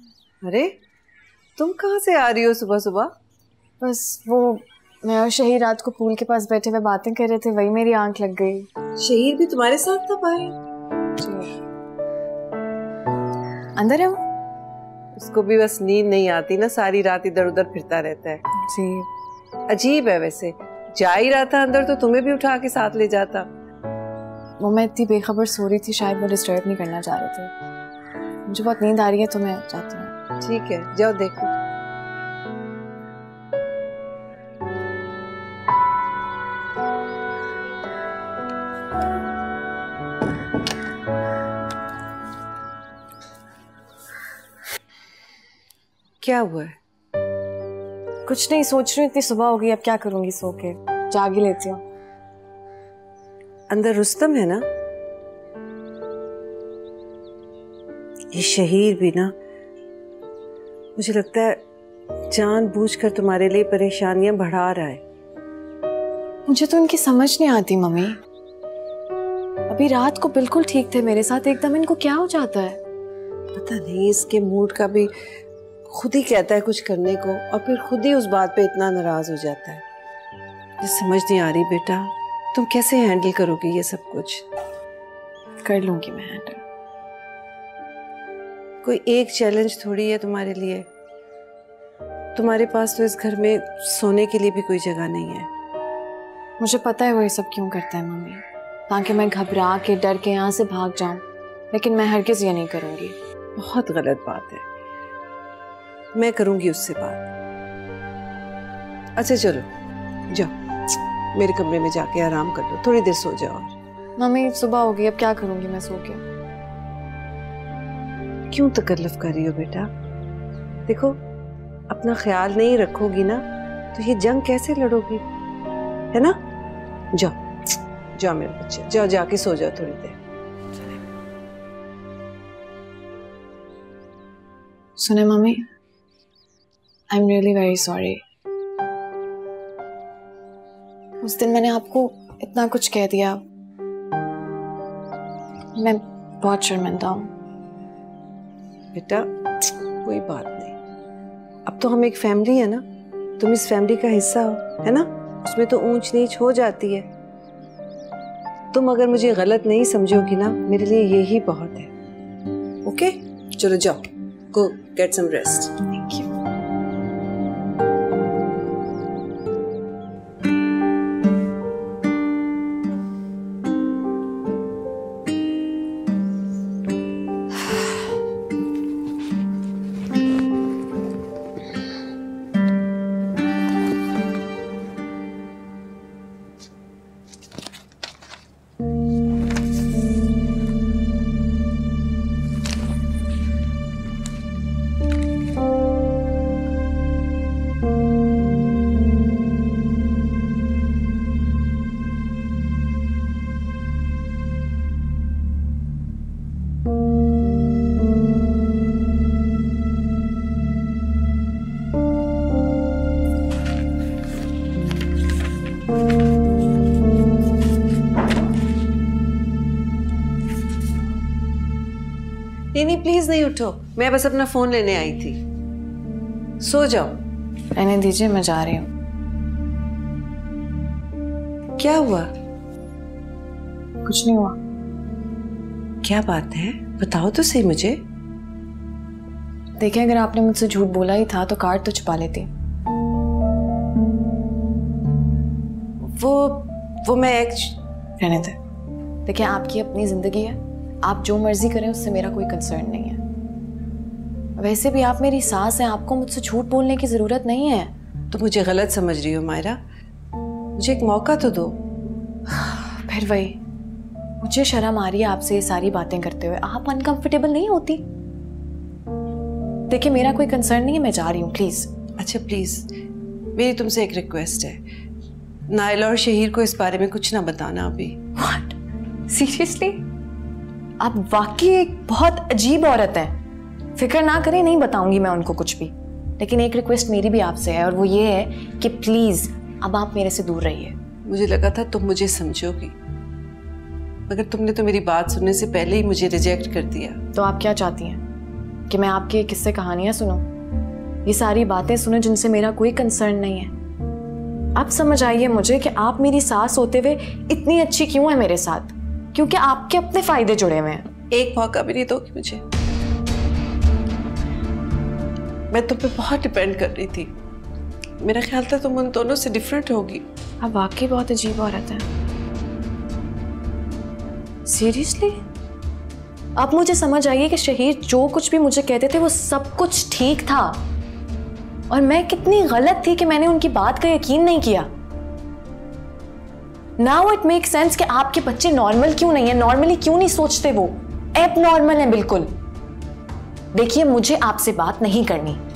अरे तुम कहाँ से आ रही हो सुबह सुबह? बस वो मैं और शहीर रात को पूल के पास बैठे हुए बातें कर रहे थे, वही मेरी आंख लग गई। शहीर भी तुम्हारे साथ था भाई? अंदर है वो? उसको भी बस नींद नहीं आती ना, सारी रात इधर उधर फिरता रहता है जी। अजीब है। वैसे जा ही रहा था अंदर तो तुम्हें भी उठा के साथ ले जाता। वो मैं इतनी बेखबर सो रही थी, शायद वो डिस्टर्ब नहीं करना चाह रहे थे। मुझे बहुत नींद आ रही है तो मैं जाती हूँ। ठीक है जाओ देखो। क्या हुआ है? कुछ नहीं, सोच रही हूँ इतनी सुबह हो गई, अब क्या करूंगी, सो के जाग ही लेती हूँ। अंदर रुस्तम है ना? ये शहीर भी ना, मुझे लगता है जानबूझकर तुम्हारे लिए परेशानियां बढ़ा रहा है। मुझे तो इनकी समझ नहीं आती मम्मी। अभी रात को बिल्कुल ठीक थे मेरे साथ, एकदम इनको क्या हो जाता है? पता नहीं, इसके मूड का भी खुद ही कहता है कुछ करने को और फिर खुद ही उस बात पे इतना नाराज हो जाता है। मुझे समझ नहीं आ रही बेटा, तुम कैसे हैंडल करोगी ये सब कुछ? कर लूंगी मैं हैंडल। कोई एक चैलेंज थोड़ी है तुम्हारे लिए। तुम्हारे पास तो इस घर में सोने के लिए भी कोई जगह नहीं है। मुझे पता है वो ये सब क्यों करता है मम्मी, ताकि मैं घबरा के डर के यहाँ से भाग जाऊं, लेकिन मैं हरगिज़ ये नहीं करूंगी। बहुत गलत बात है, मैं करूंगी उससे बात। अच्छा चलो जाओ, मेरे कमरे में जाके आराम कर लो, थोड़ी देर सो जाओ। मम्मी सुबह हो गई, अब क्या करूंगी मैं सो के? क्यों तकल्लुफ कर रही हो बेटा? देखो अपना ख्याल नहीं रखोगी ना तो ये जंग कैसे लड़ोगी, है ना? जाओ जाओ मेरे बच्चे, जाओ जाके सो जाओ थोड़ी देर। सुने mummy, I am really very sorry. उस दिन मैंने आपको इतना कुछ कह दिया, मैं बहुत शर्मिंदा हूँ। बेटा कोई बात नहीं, अब तो हम एक फैमिली है ना, तुम इस फैमिली का हिस्सा हो, है ना? उसमें तो ऊंच नीच हो जाती है। तुम अगर मुझे गलत नहीं समझोगी ना, मेरे लिए यही बहुत है। ओके चलो जाओ, go get some rest. Thank you. नहीं प्लीज नहीं उठो, मैं बस अपना फोन लेने आई थी। सो जाओ। रहने दीजिए, मैं जा रही हूँ। क्या हुआ? कुछ नहीं हुआ। क्या बात है, बताओ तो सही मुझे। देखिए, अगर आपने मुझसे झूठ बोला ही था तो कार्ड तो छुपा लेती। वो मैं एक रहने दे। देखिए, आपकी अपनी जिंदगी है, आप जो मर्जी करें, उससे मेरा कोई कंसर्न नहीं है। वैसे भी आप मेरी सास हैं, आपको मुझसे झूठ बोलने की जरूरत नहीं है। तो मुझे गलत समझ रही हो मायरा, मुझे एक मौका तो दो। फिर वही, मुझे शर्म आ रही है आपसे ये सारी बातें करते हुए। आप अनकंफर्टेबल नहीं होती? देखिए, मेरा कोई कंसर्न नहीं है, मैं जा रही हूँ, प्लीज। अच्छा प्लीज, मेरी तुमसे एक रिक्वेस्ट है, नायला और शहीर को इस बारे में कुछ ना बताना अभी। व्हाट? सीरियसली? आप वाकई एक बहुत अजीब औरत हैं। फिक्र ना करें, नहीं बताऊंगी मैं उनको कुछ भी। लेकिन एक रिक्वेस्ट मेरी भी आपसे है, और वो ये है कि प्लीज अब आप मेरे से दूर रहिए। मुझे लगा था तुम मुझे समझोगी, मगर तुमने तो मेरी बात सुनने से पहले ही मुझे रिजेक्ट कर दिया। तो आप क्या चाहती हैं? कि मैं आपकी ये किस्से कहानियां सुनूं, ये सारी बातें सुनो जिनसे मेरा कोई कंसर्न नहीं है। अब समझ आइए मुझे कि आप मेरी सास होते हुए इतनी अच्छी क्यों है मेरे साथ, क्योंकि आपके अपने फायदे जुड़े हुए हैं। एक मौका भी नहीं दोगी मुझे? मैं तुम पे बहुत डिपेंड कर रही थी, मेरा ख्याल था तुम उन दोनों से डिफरेंट होगी। आप वाकई बहुत अजीब औरत हैं। सीरियसली? अब मुझे समझ आइए कि शहीद जो कुछ भी मुझे कहते थे वो सब कुछ ठीक था, और मैं कितनी गलत थी कि मैंने उनकी बात का यकीन नहीं किया। नाउ इट मेक सेंस कि आपके बच्चे नॉर्मल क्यों नहीं है, नॉर्मली क्यों नहीं सोचते, वो एब नॉर्मल है बिल्कुल। देखिए मुझे आपसे बात नहीं करनी।